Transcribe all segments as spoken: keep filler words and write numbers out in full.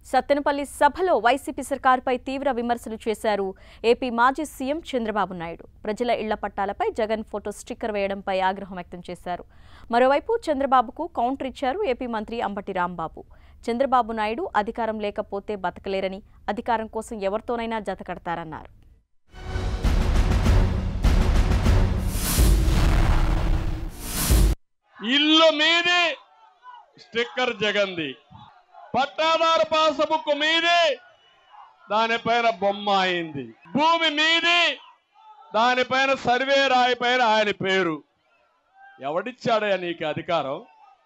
సత్తెనపల్లి సభలో వైసీపీ సర్కారుపై తీవ్ర విమర్శలు చేశారు ఏపీ మాజీ సీఎం చంద్రబాబు నాయుడు. ప్రజల ఇళ్ల పట్టాలపై జగన్ ఫోటో స్టిక్కర్ వేయడంపై ఆగ్రహం వ్యక్తం చేశారు. మరోవైపు చంద్రబాబుకు కౌంటర్ ఇచ్చారు ఏపీ మంత్రి అంబటి రాంబాబు. చంద్రబాబు నాయుడు అధికారం లేకపోతే బతకలేరని, అధికారం కోసం ఎవరితోనైనా జతకడతారన్నారు. ఇల్లు మీది స్టిక్కర్ జగన్ది, పట్టాదారు పాస్బుక్ మీది దానిపైన బొమ్మ అయింది, భూమి మీది దానిపైన సర్వే రాయి పైన ఆయన పేరు. ఎవడిచ్చాడయ్యా నీకు అధికారం?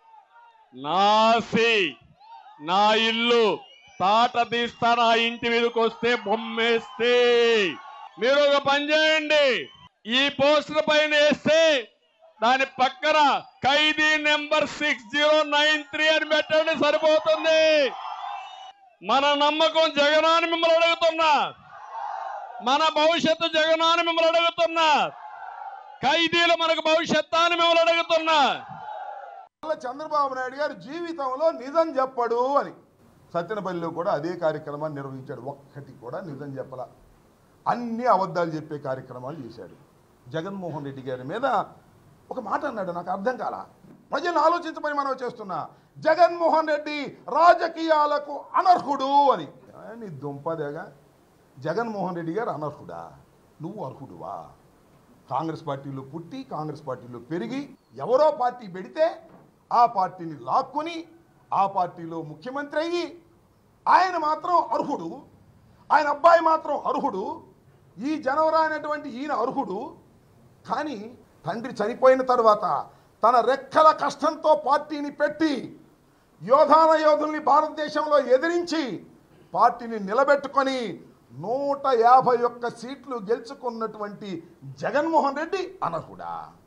నాసి నా ఇల్లు తాట తీస్తా, నా ఇంటి మీదకి వస్తే బొమ్మేస్తే మీరు ఒక పని చేయండి, ఈ పోస్టర్ పైన వేస్తే దాని పక్కన ఖైదీ number six zero nine three అని పెట్టండి, సరిపోతుంది. మన నమ్మకం జగనాన్ని మిమ్మల్ని అడుగుతున్నా, మన భవిష్యత్తు జగనాన్ని మిమ్మల్ని అడుగుతున్నా, ఖైదీలు మనకు భవిష్యత్తు అని మిమ్మల్ని అడుగుతున్నా. చంద్రబాబు నాయుడు గారు జీవితంలో నిజం చెప్పడు అని సత్తెనపల్లిలో కూడా అదే కార్యక్రమాన్ని నిర్వహించాడు. ఒక్కటి కూడా నిజం చెప్పల, అన్ని అబద్ధాలు చెప్పే కార్యక్రమాలు చేశాడు. జగన్మోహన్ రెడ్డి గారి మీద ఒక మాట అన్నాడు, నాకు అర్థం కాల. ప్రజలను ఆలోచించమని మనం చేస్తున్నా. జగన్మోహన్ రెడ్డి రాజకీయాలకు అనర్హుడు అని. నీ దుంపదేగా, జగన్మోహన్ రెడ్డి గారు అనర్హుడా? నువ్వు అర్హుడువా? కాంగ్రెస్ పార్టీలో పుట్టి కాంగ్రెస్ పార్టీలో పెరిగి ఎవరో పార్టీ పెడితే ఆ పార్టీని లాక్కొని ఆ పార్టీలో ముఖ్యమంత్రి అయ్యి ఆయన మాత్రం అర్హుడు, ఆయన అబ్బాయి మాత్రం అర్హుడు, ఈ జనవరి అనేటువంటి ఈయన అర్హుడు. కానీ తండ్రి చనిపోయిన తర్వాత తన రెక్కల కష్టంతో పార్టీని పెట్టి యోధాన యోధుల్ని భారతదేశంలో ఎదిరించి పార్టీని నిలబెట్టుకొని నూట యాభై ఒక్క సీట్లు గెలుచుకున్నటువంటి జగన్మోహన్ రెడ్డి అనర్హుడా?